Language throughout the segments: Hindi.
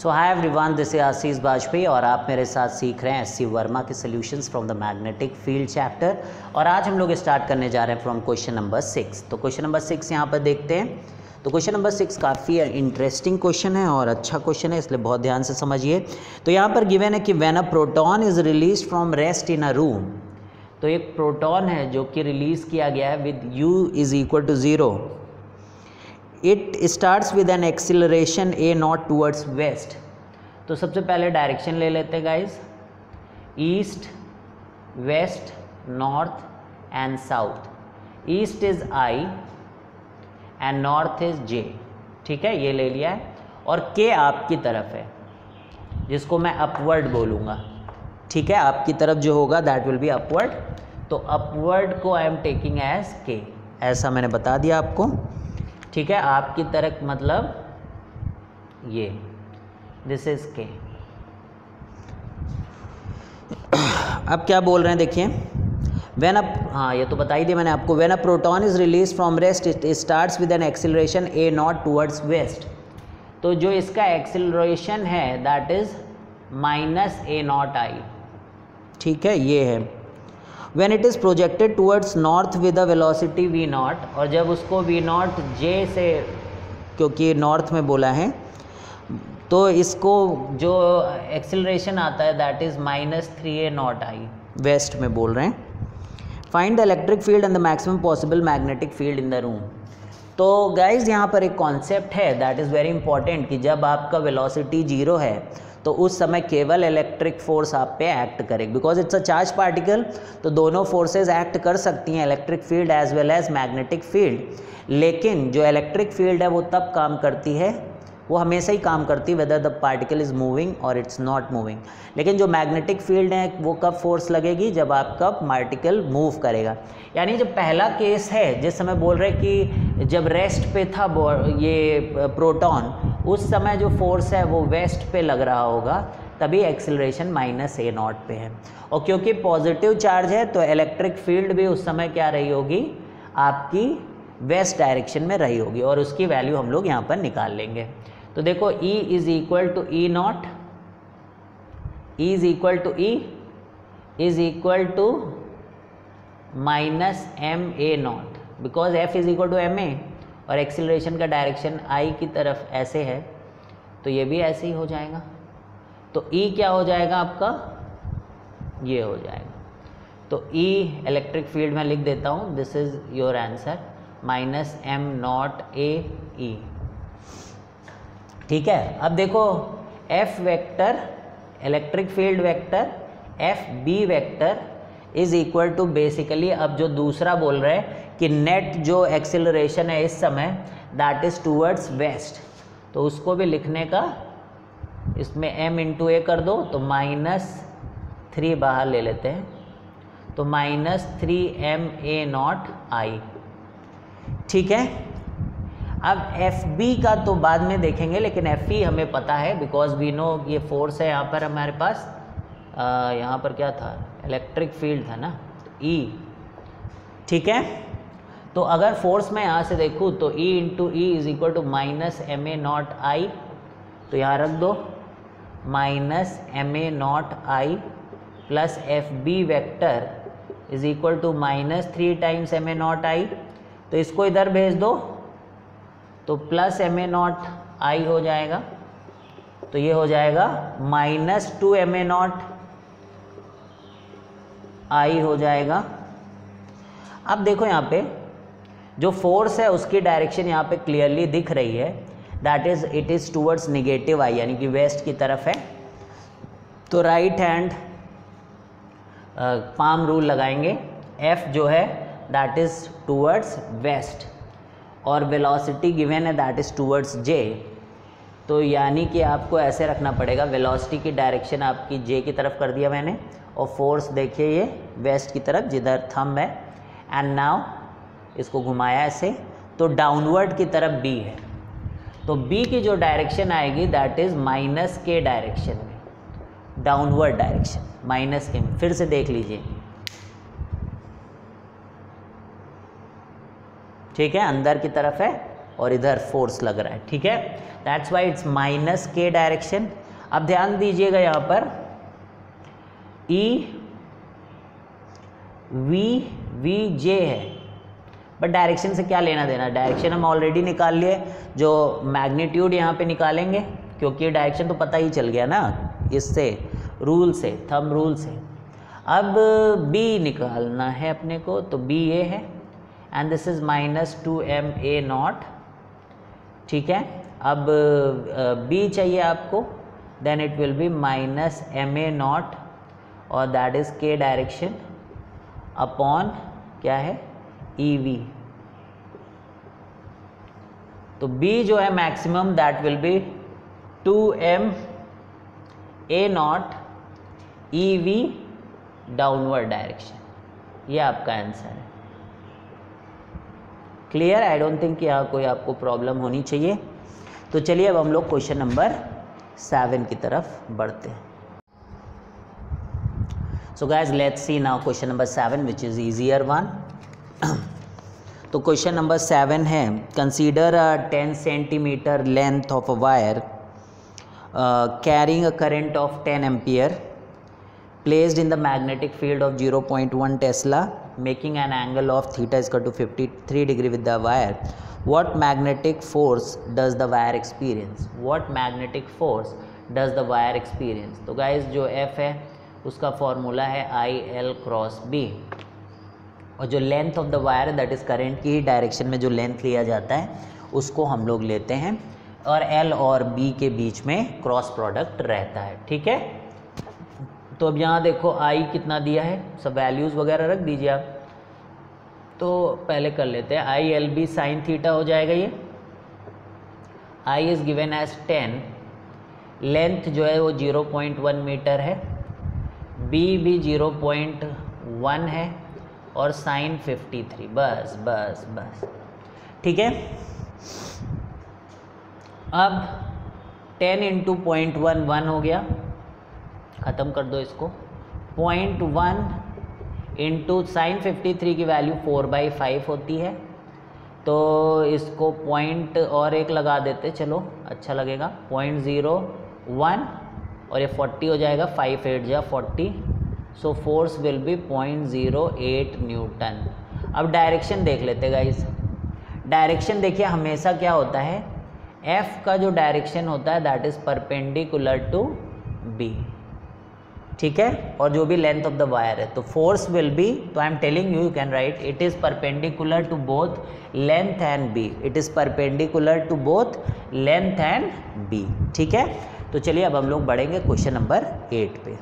So hi everyone, this is Ashish Vajpayee और आप मेरे साथ सीख रहे हैं एससी वर्मा के solutions from the magnetic field chapter. और आज हम लोग स्टार्ट करने जा रहे हैं फ्रॉम क्वेश्चन नंबर 6। तो क्वेश्चन नंबर 6 यहाँ पर देखते हैं। तो क्वेश्चन नंबर 6 काफ़ी इंटरेस्टिंग क्वेश्चन है और अच्छा क्वेश्चन है, इसलिए बहुत ध्यान से समझिए। तो यहाँ पर गिवन है कि when a proton is release from rest in a room, तो एक प्रोटॉन है जो कि रिलीज किया गया है with u is equal to 0। It starts with an acceleration a naught towards west. तो सबसे पहले डायरेक्शन ले लेते हैं guys, east, west, north and south. East is I and north is J। ठीक है, ये ले लिया है। और K आपकी तरफ है, जिसको मैं अपवर्ड बोलूँगा। ठीक है, आपकी तरफ जो होगा दैट विल बी अपवर्ड। तो अपवर्ड को I am taking as K, ऐसा मैंने बता दिया आपको। ठीक है, आपकी तरफ मतलब ये, दिस इज K। अब क्या बोल रहे हैं देखिए, व्हेन हाँ ये तो बता ही दिया मैंने आपको। When a proton is release from rest it starts with an acceleration a naught towards west. तो जो इसका एक्सिलरेशन है दैट इज -a0I। ठीक है, ये है। When it is projected towards north with a velocity v0, और जब उसको v0 j से, क्योंकि नॉर्थ में बोला है, तो इसको जो एक्सिलरेशन आता है दैट इज -3a0I, वेस्ट में बोल रहे हैं। Find the electric field and the maximum possible magnetic field in the room. तो गाइज यहाँ पर एक कॉन्सेप्ट है दैट इज़ वेरी इंपॉर्टेंट कि जब आपका वेलोसिटी 0 है तो उस समय केवल इलेक्ट्रिक फोर्स आप पे एक्ट करेगी, because it's a charge particle. तो दोनों फोर्सेस एक्ट कर सकती हैं, electric field as well as magnetic field. लेकिन जो इलेक्ट्रिक फील्ड है वो तब काम करती है, वो हमेशा ही काम करती है whether the particle is moving और इट्स नॉट मूविंग। लेकिन जो मैग्नेटिक फील्ड है वो कब फोर्स लगेगी, जब आपका पार्टिकल मूव करेगा। यानी जो पहला केस है जिस समय बोल रहे कि जब रेस्ट पे था ये प्रोटॉन, उस समय जो फोर्स है वो वेस्ट पे लग रहा होगा, तभी एक्सिलरेशन -a0 पे है। और क्योंकि पॉजिटिव चार्ज है तो इलेक्ट्रिक फील्ड भी उस समय क्या रही होगी, आपकी वेस्ट डायरेक्शन में रही होगी, और उसकी वैल्यू हम लोग यहाँ पर निकाल लेंगे। तो देखो E is equal to E0, E is equal to E is equal to -ma0, because F is equal to ma, और एक्सिलरेशन का डायरेक्शन I की तरफ ऐसे है, तो ये भी ऐसे ही हो जाएगा। तो E क्या हो जाएगा आपका, ये हो जाएगा। तो E इलेक्ट्रिक फील्ड में लिख देता हूँ, this is your answer, -m0aE। ठीक है, अब देखो F vector, electric field vector, FB vector is equal to basically, अब जो दूसरा बोल रहे हैं कि नेट जो एक्सिलरेशन है इस समय दैट इज टूवर्ड्स वेस्ट, तो उसको भी लिखने का, इसमें m इंटू a कर दो तो -3 बाहर ले लेते हैं, तो -3ma0I। ठीक है, अब FB का तो बाद में देखेंगे, लेकिन FE हमें पता है बिकॉज वी नो ये फोर्स है यहाँ पर हमारे पास। यहाँ पर क्या था, इलेक्ट्रिक फील्ड था ना, तो E। ठीक है, तो अगर फोर्स मैं यहाँ से देखूँ तो E into E is equal to -ma0I, तो यहाँ रख दो -ma0I plus FB vector is equal to -3 times ma0I, तो इसको इधर भेज दो तो प्लस ma0I हो जाएगा, तो ये हो जाएगा -2ma0I हो जाएगा। अब देखो यहाँ पे जो फोर्स है उसकी डायरेक्शन यहाँ पे क्लियरली दिख रही है, that is it is towards negative I, यानी कि वेस्ट की तरफ है। तो राइट हैंड पाम रूल लगाएंगे, F जो है दैट इज टूवर्ड्स वेस्ट, और वेलोसिटी गिवन है दैट इज टूवर्ड्स J। तो यानी कि आपको ऐसे रखना पड़ेगा, वेलोसिटी की डायरेक्शन आपकी J की तरफ कर दिया मैंने, और फोर्स देखिए ये वेस्ट की तरफ जिधर थंब है, एंड नाउ इसको घुमाया ऐसे, तो डाउनवर्ड की तरफ B है। तो B की जो डायरेक्शन आएगी दैट इज -k डायरेक्शन में, डाउनवर्ड डायरेक्शन -k में। फिर से देख लीजिए, ठीक है, अंदर की तरफ है और इधर फोर्स लग रहा है, ठीक है। That's why it's minus K direction. अब ध्यान दीजिएगा यहाँ पर ई वी जे है, बट डायरेक्शन से क्या लेना देना, डायरेक्शन हम ऑलरेडी निकाल लिए, जो मैग्नीट्यूड यहाँ पे निकालेंगे क्योंकि डायरेक्शन तो पता ही चल गया ना इससे, रूल से, थंब रूल से। अब बी निकालना है अपने को, तो बी ये है एंड दिस इज -2ma0, ठीक है। अब बी चाहिए आपको, then it will be -ma0 और that is K direction upon क्या है EV। तो B जो है maximum that will be 2ma0 EV downward direction, ये आपका आंसर है। क्लियर? आई डोंट थिंक कि यहाँ कोई आपको प्रॉब्लम होनी चाहिए। तो चलिए अब हम लोग क्वेश्चन नंबर 7 की तरफ बढ़ते हैं। So guys, let's see now question number 7, which is easier one. तो क्वेश्चन नंबर 7 है, consider a 10 centimetre length of a wire carrying a current of 10 ampere placed in the magnetic field of 0.1 Tesla, making an angle of theta is equal to 53 degree with the wire. What magnetic force does the wire experience? What magnetic force does the wire experience? तो guys जो F है उसका फॉर्मूला है IL क्रॉस B, और जो length of the wire that is current की डायरेक्शन में जो लेंथ लिया जाता है उसको हम लोग लेते हैं, और L और B के बीच में क्रॉस प्रोडक्ट रहता है, ठीक है। तो अब यहाँ देखो I कितना दिया है, सब वैल्यूज़ वगैरह रख दीजिए आप। तो पहले कर लेते हैं, ILB साइन थीटा हो जाएगा ये, I is given as 10, length जो है वो 0.1 मीटर है, B भी 0.1 है और साइन 53, बस बस बस, ठीक है। अब 10 इंटू 0.1 1 हो गया, ख़त्म कर दो इसको, 0.1 इंटू साइन 53 की वैल्यू 4/5 होती है, तो इसको पॉइंट और एक लगा देते, चलो अच्छा लगेगा, 0.01 और ये 40 हो जाएगा, 5 8 जा 40, so force will be 0.08 newton. अब डायरेक्शन देख लेते गाइस, डायरेक्शन देखिए हमेशा क्या होता है, F का जो डायरेक्शन होता है that is perpendicular to B, ठीक है, और जो भी लेंथ ऑफ द वायर है, तो फोर्स विल बी, तो I am telling you can write it is perpendicular to both length and B, it is perpendicular to both length and B, ठीक है। तो चलिए अब हम लोग बढ़ेंगे क्वेश्चन नंबर 8 पे।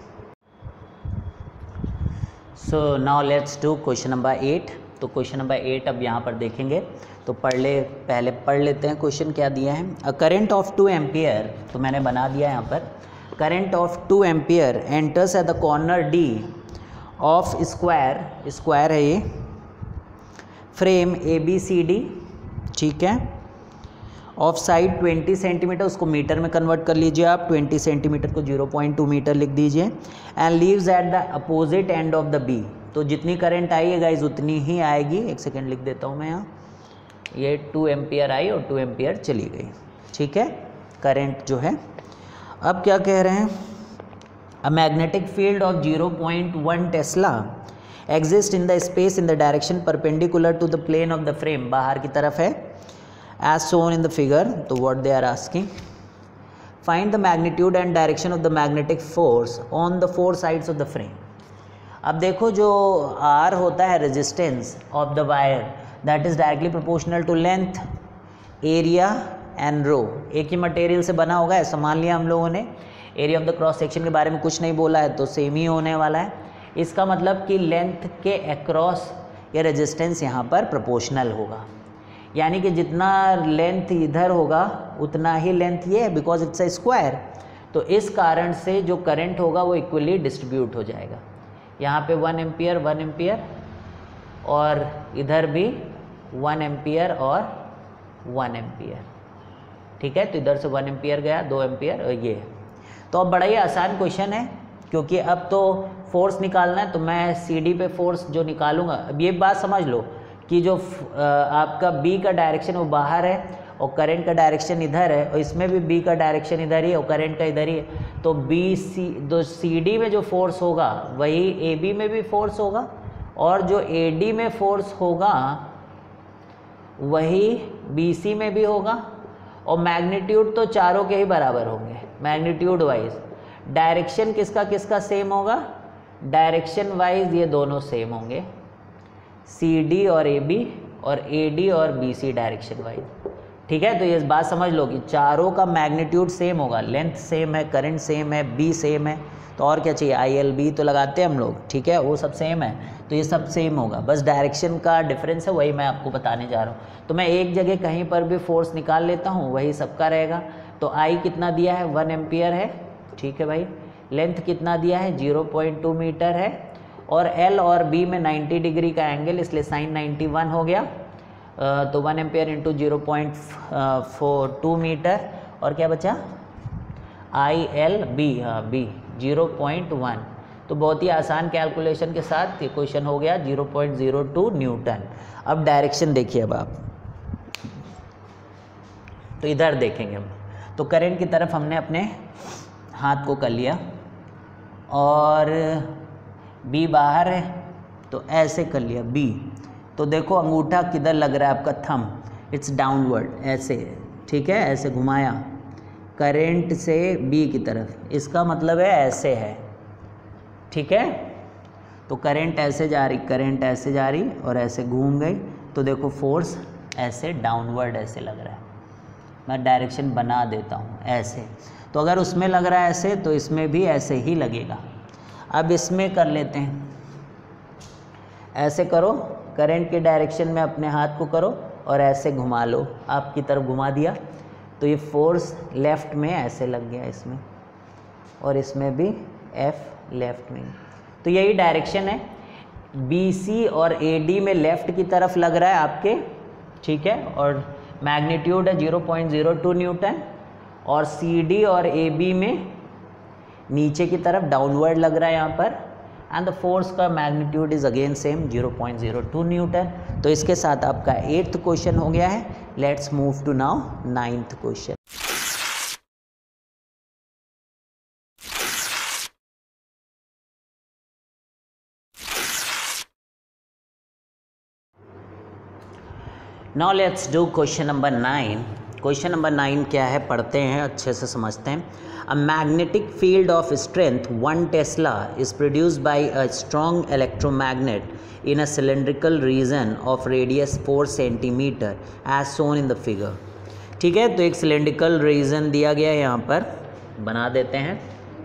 So now let's do question number 8। तो क्वेश्चन नंबर 8 अब यहाँ पर देखेंगे, तो पहले पढ़ लेते हैं क्वेश्चन क्या दिया है। अ करंट ऑफ 2 एम्पियर, तो मैंने बना दिया यहाँ पर, current of 2 ampere enters at the corner D of square है ये फ्रेम ABCD, ठीक है, ऑफ साइड 20 सेंटीमीटर, उसको मीटर में कन्वर्ट कर लीजिए आप, 20 सेंटीमीटर को 0.2 मीटर लिख दीजिए, and leaves at the opposite end of the B। तो जितनी करंट आई है गाइज उतनी ही आएगी, एक सेकेंड लिख देता हूँ मैं यहाँ, ये 2 एम्पियर आई और 2 एम्पियर चली गई, ठीक है, करंट जो है। अब क्या कह रहे हैं, a magnetic field of 0.1 tesla exist in the space in the direction perpendicular to the plane of the frame, बाहर की तरफ है, as shown in the figure। तो what they are asking, find the magnitude and direction of the magnetic force on the 4 sides of the frame। अब देखो जो R होता है resistance of the wire that is directly proportional to length, area and rho. एक ही मटेरियल से बना होगा, ऐसा मान लिया हम लोगों ने, area of the cross section के बारे में कुछ नहीं बोला है तो सेम ही होने वाला है। इसका मतलब कि लेंथ के अक्रॉस ये रेजिस्टेंस यहाँ पर प्रोपोर्शनल होगा, यानी कि जितना लेंथ इधर होगा उतना ही लेंथ ये है, बिकॉज इट्स अ स्क्वायर। तो इस कारण से जो करंट होगा वो इक्वली डिस्ट्रीब्यूट हो जाएगा, यहाँ पे 1 एम्पियर 1 एम्पियर और इधर भी 1 एम्पियर और 1 एम्पियर, ठीक है। तो इधर से 1 एम्पियर गया, 2 एम्पियर और ये। तो अब बड़ा ही आसान क्वेश्चन है, क्योंकि अब तो फोर्स निकालना है, तो मैं CD पे फोर्स जो निकालूंगा, अब ये बात समझ लो कि जो आपका B का डायरेक्शन वो बाहर है और करंट का डायरेक्शन इधर है और इसमें भी बी का डायरेक्शन इधर ही है और करंट का इधर ही है, तो बी सी जो सी डी में जो फोर्स होगा वही ए बी में भी फोर्स होगा और जो ए डी में फोर्स होगा वही बी सी में भी होगा और मैग्नीट्यूड तो चारों के ही बराबर होंगे मैग्नीट्यूड वाइज। डायरेक्शन किसका किसका सेम होगा, डायरेक्शन वाइज ये दोनों सेम होंगे, सी डी और ए बी और ए डी और बी सी डायरेक्शन वाइज। ठीक है, तो ये बात समझ लो कि चारों का मैग्नीट्यूड सेम होगा, लेंथ सेम है, करंट सेम है, बी सेम है, तो और क्या चाहिए, आई एल बी तो लगाते हैं हम लोग, ठीक है, वो सब सेम है, तो ये सब सेम होगा, बस डायरेक्शन का डिफरेंस है, वही मैं आपको बताने जा रहा हूँ। तो मैं एक जगह कहीं पर भी फोर्स निकाल लेता हूँ, वही सबका रहेगा। तो आई कितना दिया है, 1 एम्पियर है, ठीक है भाई। लेंथ कितना दिया है, 0.2 मीटर है और एल और बी में 90 डिग्री का एंगल, इसलिए साइन 91 हो गया। तो 1 एम्पियर इंटू 0.42 मीटर और क्या बचा, आई एल बी, हाँ बी 0.1। तो बहुत ही आसान कैलकुलेशन के साथ ये क्वेश्चन हो गया 0.02 न्यूटन। अब डायरेक्शन देखिए, अब आप तो इधर देखेंगे हम, तो करंट की तरफ हमने अपने हाथ को कर लिया और बी बाहर है तो ऐसे कर लिया बी, तो देखो अंगूठा किधर लग रहा है आपका, थंब, इट्स डाउनवर्ड, ऐसे, ठीक है, ऐसे घुमाया करंट से बी की तरफ, इसका मतलब है ऐसे है, ठीक है। तो करंट ऐसे जा रही, करंट ऐसे जा रही और ऐसे घूम गई, तो देखो फोर्स ऐसे डाउनवर्ड ऐसे लग रहा है। मैं डायरेक्शन बना देता हूँ ऐसे, तो अगर उसमें लग रहा है ऐसे तो इसमें भी ऐसे ही लगेगा। अब इसमें कर लेते हैं, ऐसे करो, करंट के डायरेक्शन में अपने हाथ को करो और ऐसे घुमा लो, आपकी तरफ घुमा दिया, तो ये फोर्स लेफ़्ट में ऐसे लग गया इसमें और इसमें भी एफ लेफ़्ट में, तो यही डायरेक्शन है। बी सी और ए डी में लेफ़्ट की तरफ लग रहा है आपके, ठीक है, और मैग्नीट्यूड है 0.02 न्यूटन, और सी डी और ए बी में नीचे की तरफ डाउनवर्ड लग रहा है यहाँ पर, एंड द फोर्स का magnitude is again same 0.02 newton. तो इसके साथ आपका 8th क्वेश्चन हो गया है। Let's move to now 9th question. Now let's do question number 9। Question number 9 क्या है, पढ़ते हैं, अच्छे से समझते हैं। A magnetic field of strength 1 tesla is produced by a strong electromagnet in a cylindrical region of radius 4 centimetre as shown in the figure. ठीक है, तो एक सिलेंड्रिकल रीजन दिया गया है, यहाँ पर बना देते हैं।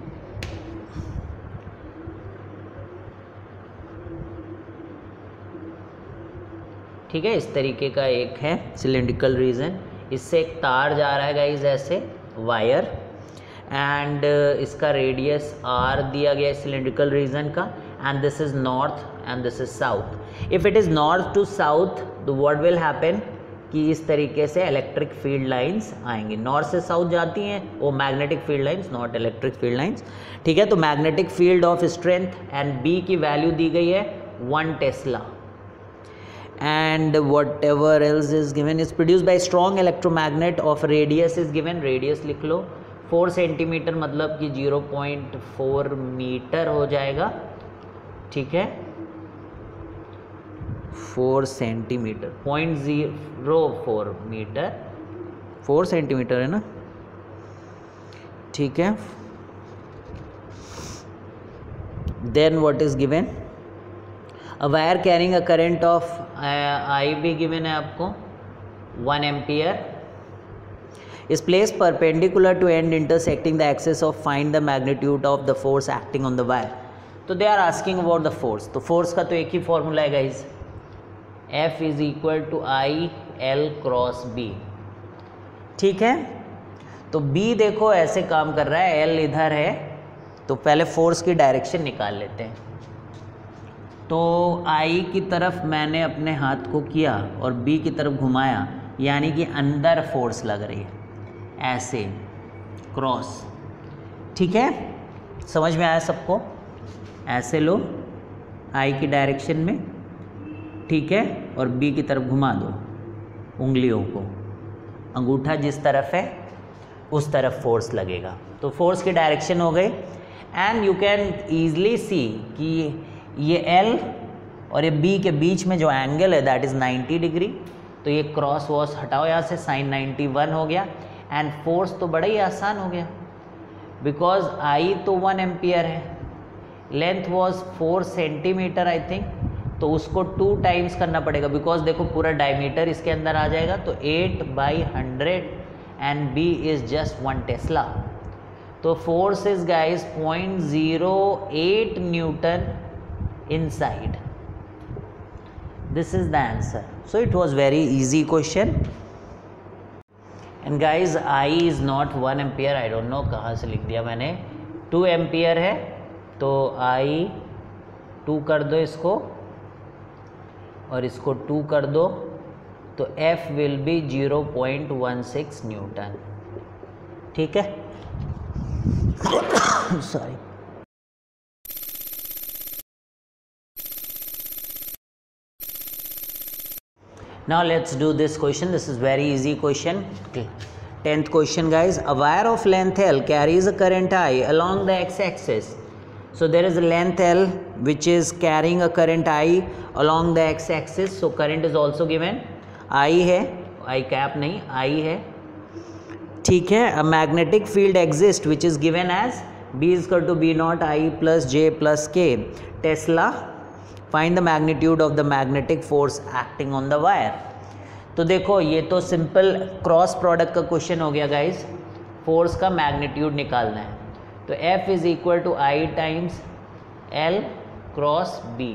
ठीक है, इस तरीके का एक है सिलेंड्रिकल रीजन, इससे एक तार जा रहा है गाइज ऐसे वायर, एंड इसका रेडियस आर दिया गया है सिलेंड्रिकल रीजन का, and this is north and this is south. If it is north to south तो व्हाट विल हैपन कि इस तरीके से इलेक्ट्रिक फील्ड लाइंस आएंगी, नॉर्थ से साउथ जाती हैं वो magnetic field lines, not electric field lines. ठीक है, तो magnetic field of strength and B की वैल्यू दी गई है 1 Tesla, and whatever else is given is produced by strong electromagnet of radius is given, radius लिख लो 4 सेंटीमीटर, मतलब कि 0.4 मीटर हो जाएगा। ठीक है, 4 सेंटीमीटर, 0.04 मीटर, 4 सेंटीमीटर है ना, ठीक है। then what is given, a wire carrying a current of I भी given है आपको 1 ampere is placed perpendicular to end intersecting the axis of find the magnitude of the force acting on the wire। तो they are asking about the force, तो force का तो एक ही फॉर्मूला है guys, F is equal to I L cross B। ठीक है, तो B देखो ऐसे काम कर रहा है, L इधर है, तो पहले फोर्स की डायरेक्शन निकाल लेते हैं। तो आई की तरफ मैंने अपने हाथ को किया और बी की तरफ घुमाया, यानी कि अंदर फोर्स लग रही है ऐसे क्रॉस। ठीक है, समझ में आया सबको, ऐसे लो आई की डायरेक्शन में, ठीक है, और बी की तरफ घुमा दो उंगलियों को, अंगूठा जिस तरफ है उस तरफ फोर्स लगेगा। तो फोर्स की डायरेक्शन हो गई, and you can easily see कि ये L और ये B के बीच में जो एंगल है दैट इज़ 90 डिग्री। तो ये क्रॉस वॉस हटाओ यहाँ से, साइन 91 हो गया, एंड फोर्स तो बड़ा ही आसान हो गया बिकॉज I तो 1 एम्पियर है, length was 4 centimetre I think, तो उसको 2 टाइम्स करना पड़ेगा बिकॉज देखो पूरा डायमीटर इसके अंदर आ जाएगा, तो 8/100 and B is just 1 tesla. तो force is guys 0.08 newton inside. This is the answer. So it was very easy question. And guys, I is not 1 ampere. I don't know कहाँ से लिख दिया मैंने, 2 एम्पियर है, तो I 2 कर दो इसको और इसको 2 कर दो, तो F will be 0.16 न्यूटन। ठीक है, sorry. Now let's do this question. This is very easy question. 10th question guys. A wire of length L carries a current I along the x-axis. So there is a length L which is carrying a current I along the x-axis. So current is also given. I है, I cap नहीं, I है, ठीक है। A magnetic field exists which is given as B is equal to B naught I plus J plus K Tesla. Find the magnitude of the magnetic force acting on the wire. तो देखो ये तो सिंपल क्रॉस प्रोडक्ट का क्वेश्चन हो गया गाइज, फोर्स का मैग्नीट्यूड निकालना है। तो F is equal to I times L cross B।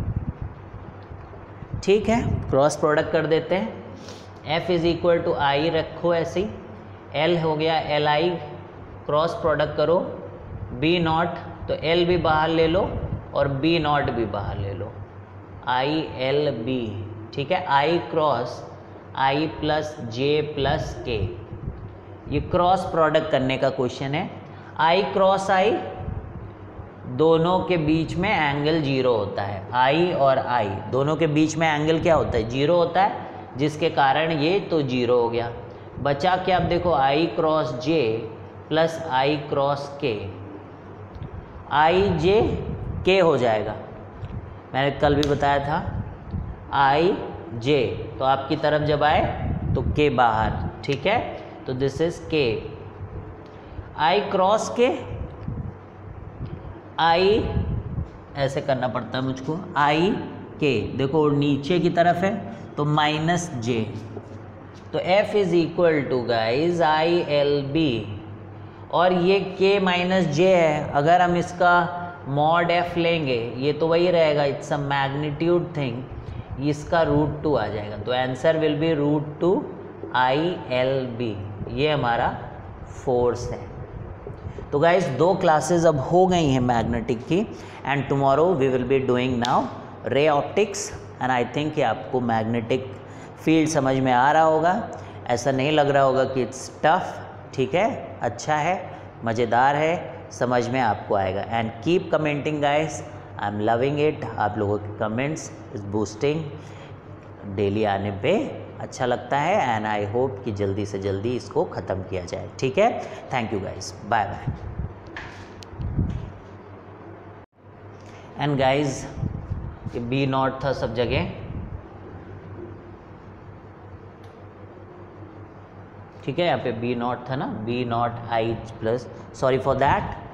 ठीक है, क्रॉस प्रोडक्ट कर देते हैं। F is equal to I रखो ऐसे ही, L हो गया LI, क्रॉस प्रोडक्ट करो B नॉट, तो L भी बाहर ले लो और B नॉट भी बाहर ले लो, ILB। ठीक है, I cross I plus J plus K, ये क्रॉस प्रोडक्ट करने का क्वेश्चन है। I क्रॉस I, दोनों के बीच में एंगल 0 होता है, I और I दोनों के बीच में एंगल क्या होता है, 0 होता है, जिसके कारण ये तो 0 हो गया। बचा क्या, अब देखो I cross J plus I cross K, IJ K हो जाएगा, मैंने कल भी बताया था, IJ तो आपकी तरफ जब आए तो K बाहर। ठीक है, तो this is K। I cross K, I ऐसे करना पड़ता है मुझको, I K देखो नीचे की तरफ है तो माइनस J, तो F is equal to guys ILB, और ये K माइनस J है, अगर हम इसका मॉड F लेंगे ये तो वही रहेगा, इट्स अ मैग्नीट्यूड थिंग, इसका √2 आ जाएगा, तो आंसर विल बी √2 ILB। ये हमारा फोर्स है। तो गाइज 2 क्लासेस अब हो गई हैं मैग्नेटिक की, and tomorrow we will be doing now ray optics, and I think कि आपको मैग्नेटिक फील्ड समझ में आ रहा होगा, ऐसा नहीं लग रहा होगा कि इट्स टफ। ठीक है, अच्छा है, मज़ेदार है, समझ में आपको आएगा। And keep commenting guys, I am loving it, आप लोगों के कमेंट्स इज बूस्टिंग, डेली आने पे अच्छा लगता है, एंड आई होप कि जल्दी से जल्दी इसको ख़त्म किया जाए। ठीक है, thank you guys, bye bye. And guys ये B नॉट था सब जगह, ठीक है, यहाँ पे B नॉट था ना, B naught I plus, sorry for that,